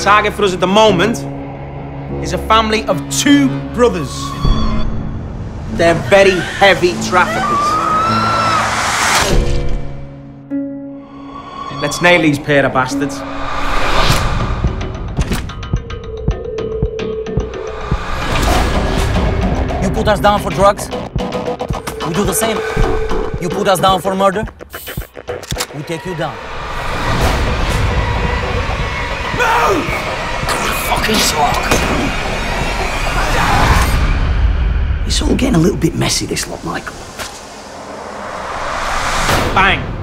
target for us at the moment is a family of 2 brothers. They're very heavy traffickers. Let's nail these pair of bastards. You put us down for drugs, we do the same. You put us down for murder, we take you down. Move! Good fucking talk. It's all getting a little bit messy, this lot, Michael. Bang!